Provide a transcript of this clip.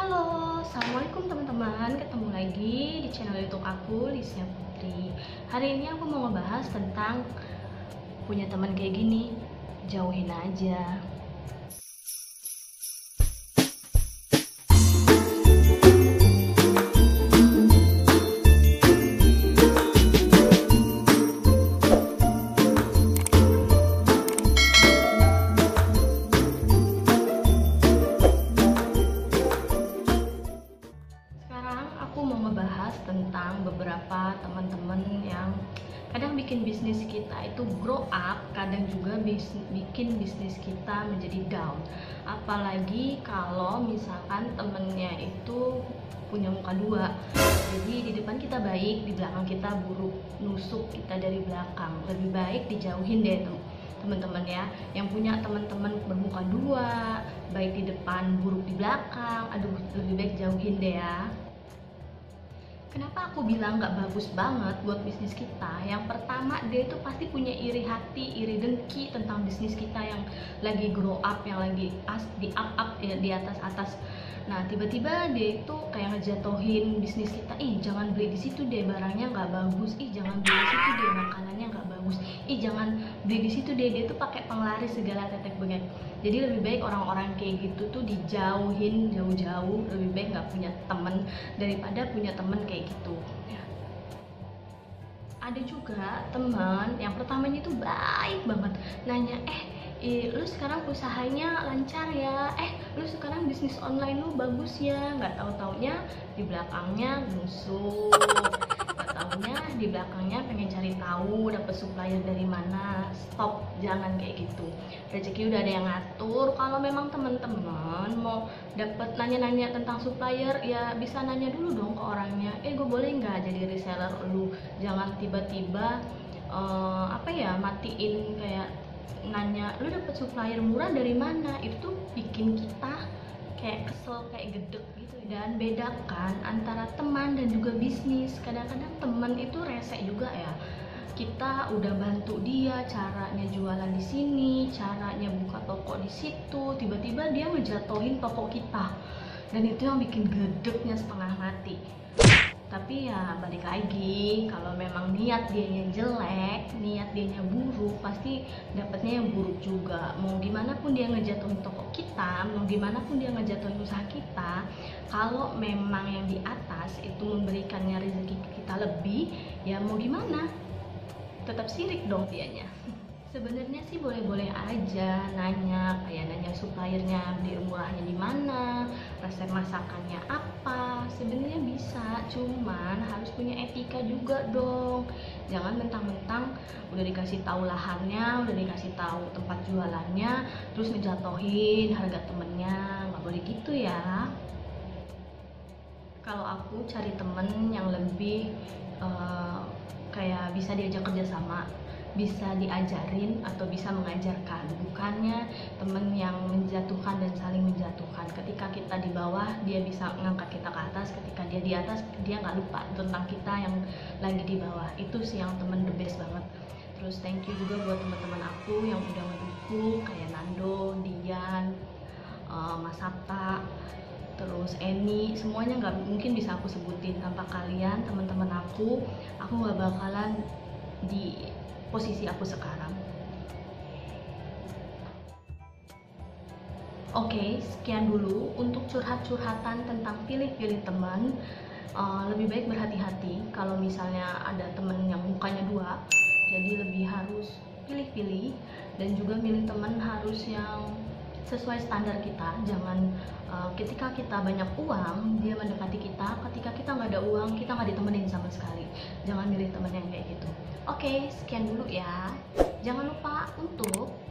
Halo, assalamualaikum teman-teman. Ketemu lagi di channel YouTube aku, Lisya Putri. Hari ini aku mau ngebahas tentang punya teman kayak gini, jauhin aja. Aku mau ngebahas tentang beberapa teman-teman yang kadang bikin bisnis kita itu grow up, kadang juga bikin bisnis kita menjadi down. Apalagi kalau misalkan temennya itu punya muka dua, jadi di depan kita baik, di belakang kita buruk, nusuk kita dari belakang. Lebih baik dijauhin deh tuh teman-teman ya, yang punya teman-teman bermuka dua, baik di depan buruk di belakang. Aduh, lebih baik jauhin deh ya. Kenapa aku bilang nggak bagus banget buat bisnis kita? Yang pertama, dia itu pasti punya iri hati, iri dengki tentang bisnis kita yang lagi grow up, yang lagi di up ya, di atas. Nah, tiba-tiba dia itu kayak ngejatohin bisnis kita. Ih, jangan beli di situ deh, barangnya nggak bagus. Ih, jangan beli di situ deh, makanannya nggak bagus. Ih, jangan beli di situ deh, dia tuh pakai penglaris segala tetek bengek. Jadi lebih baik orang-orang kayak gitu tuh dijauhin jauh-jauh. Lebih baik nggak punya temen daripada punya temen kayak gitu ya. Ada juga teman yang pertamanya tuh baik banget, nanya lu sekarang usahanya lancar ya, lu sekarang bisnis online lu bagus ya. Nggak tahu-taunya di belakangnya musuh, nggak taunya di belakangnya pengen cari tahu dapat supplier dari mana. Stop, jangan kayak gitu. Rezeki udah ada yang ngatur. Kalau memang teman-teman mau dapat nanya-nanya tentang supplier, ya bisa nanya dulu dong ke orangnya. Gue boleh nggak jadi reseller lu? Jangan tiba-tiba matiin kayak nanya lu dapet supplier murah dari mana. Itu tuh bikin kita kayak kesel, kayak gedek gitu. Dan bedakan antara teman dan juga bisnis. Kadang-kadang teman itu rese juga ya. Kita udah bantu dia caranya jualan di sini, caranya buka toko di situ, tiba-tiba dia ngejatohin toko kita. Dan itu yang bikin gedeknya setengah mati. Tapi ya balik lagi, kalau memang niat dianya jelek, niat dianya buruk, pasti dapetnya yang buruk juga. Mau gimana pun dia ngejatuhin toko kita, mau gimana pun dia ngejatuhin usaha kita, kalau memang yang di atas itu memberikannya rezeki kita lebih, ya mau gimana, tetap sirik dong dianya. Sebenarnya sih boleh-boleh aja nanya, kayak nanya suppliernya beli murahnya di mana, resep masakannya apa. Sebenarnya bisa, cuman harus punya etika juga dong. Jangan mentang-mentang udah dikasih tahu lahannya, udah dikasih tahu tempat jualannya, terus ngejatohin harga temennya. Nggak boleh gitu ya. Kalau aku cari temen yang lebih kayak bisa diajak kerjasama, bisa diajarin atau bisa mengajarkan, bukannya temen yang menjatuhkan dan saling menjatuhkan. Ketika kita di bawah, dia bisa mengangkat kita ke atas. Ketika dia di atas, dia nggak lupa tentang kita yang lagi di bawah. Itu sih yang temen the best banget. Terus thank you juga buat teman-teman aku yang udah ngedukung, kayak Nando, Dian, Mas Sabta, terus Eni. Semuanya nggak mungkin bisa aku sebutin. Tanpa kalian, teman-teman aku nggak bakalan di posisi aku sekarang. Oke, sekian dulu untuk curhat-curhatan tentang pilih-pilih teman. Lebih baik berhati-hati kalau misalnya ada teman yang mukanya dua, jadi lebih harus pilih-pilih. Dan juga milih teman harus yang sesuai standar kita. Jangan ketika kita banyak uang dia mendekati kita, ketika kita nggak ada uang kita nggak ditemenin sama sekali. Jangan milih teman yang kayak gitu. Oke, sekian dulu ya. Jangan lupa untuk